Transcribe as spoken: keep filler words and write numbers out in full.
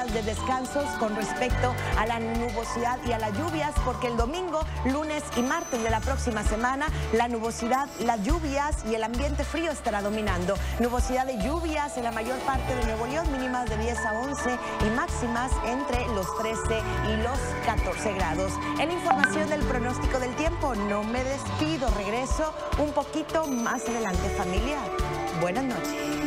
días de descansos con respecto a la nubosidad y a las lluvias, porque el domingo, lunes y martes de la próxima semana, la nubosidad, las lluvias y el ambiente frío estará dominando. Nubosidad de lluvias en la mayor parte de Nuevo León, mínimas de diez a once y máximas entre los trece y los catorce grados. En la información del pronóstico del tiempo, no me despido, regreso un poquito más adelante, familia. Buenas noches.